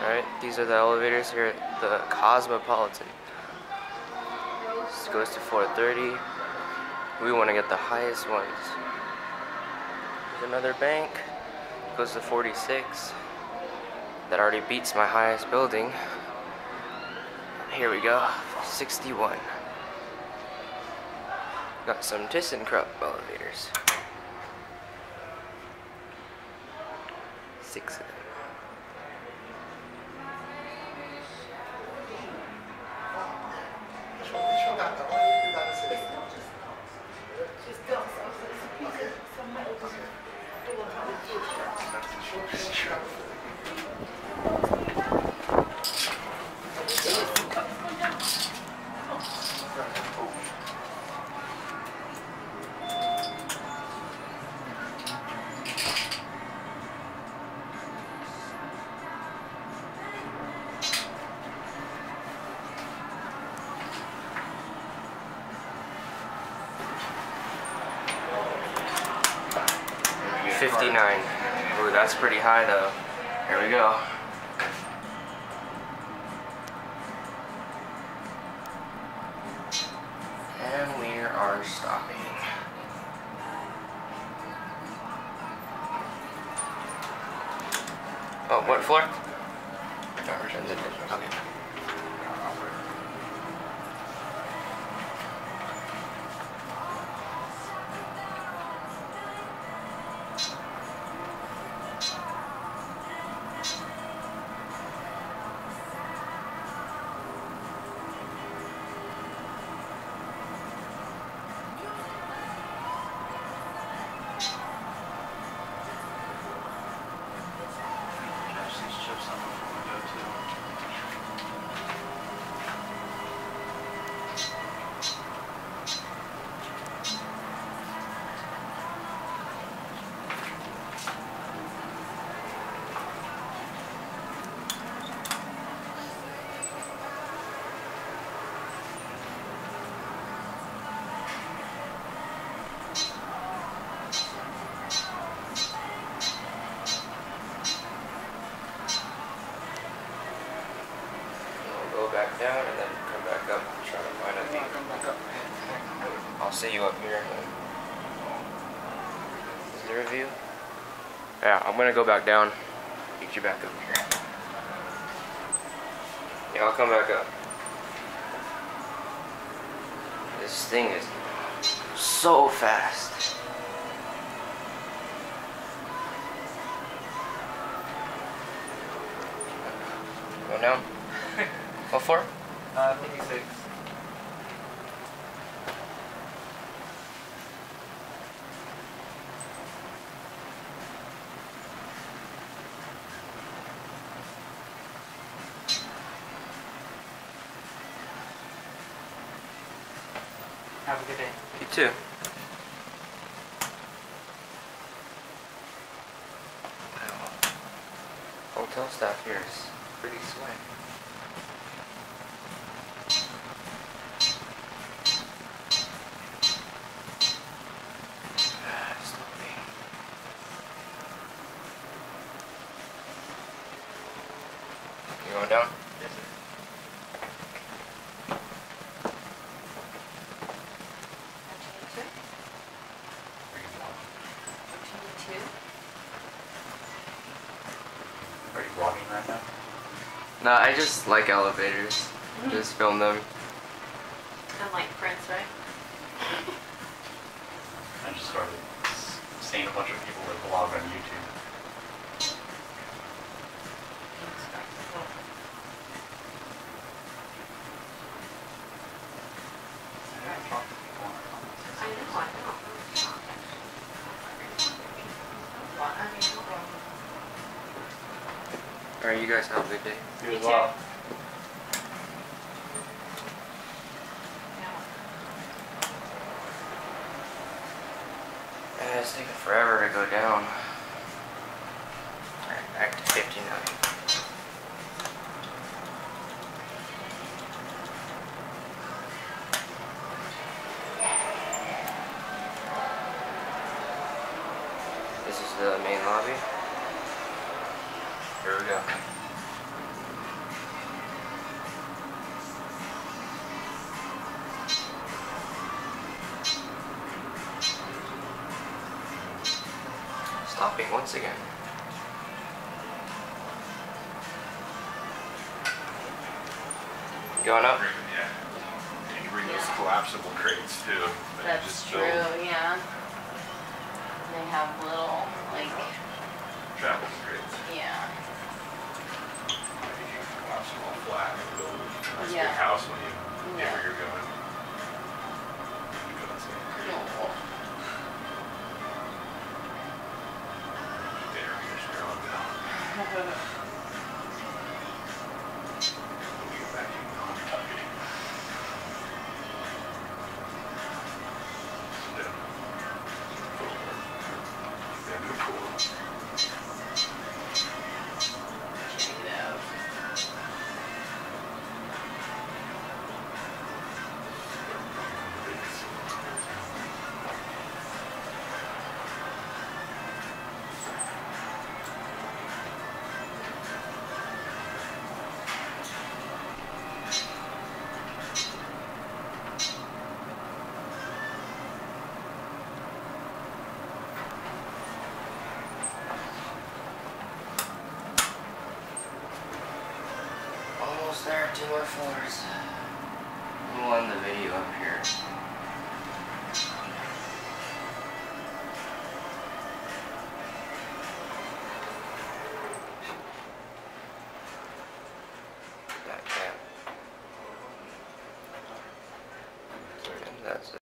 Alright, these are the elevators here at the Cosmopolitan. This goes to 430. We want to get the highest ones. There's another bank. Goes to 46. That already beats my highest building. Here we go, 61. Got some ThyssenKrupp elevators. 6 of them. $59. Ooh, that's pretty high though. Here we go. And we are stopping. Oh, what floor? Okay. Back down and then come back up and try to find a view. I'll see you up here. Is there a view? Yeah, I'm gonna go back down. Get you back up here. Yeah, I'll come back up. This thing is so fast. Go down. What for? 56. Have a good day. You too. Hotel staff here is pretty slick. You going down? Yes, sir. Are you vlogging right now? No, I just like elevators. Just film them. I'm like Prince, right? I just started seeing a bunch of people that vlog on YouTube. Alright, you guys have a good day. You as well. It's taking forever to go down. Alright, back to 59. This is the main lobby. Here we go. topping once again. Going up? Yeah. And you bring those collapsible crates too. That you That's just true, build yeah. They have little, like, travel crates. yeah. I think you can collapse them all flat and build a nice Yeah. big house when you get Yeah. where you're going. You go insane. No. The air conditioner on now. When you get back, you can tuck it. Yeah. And the pool. Check it out. Almost there, 2 more floors. We'll end the video up here.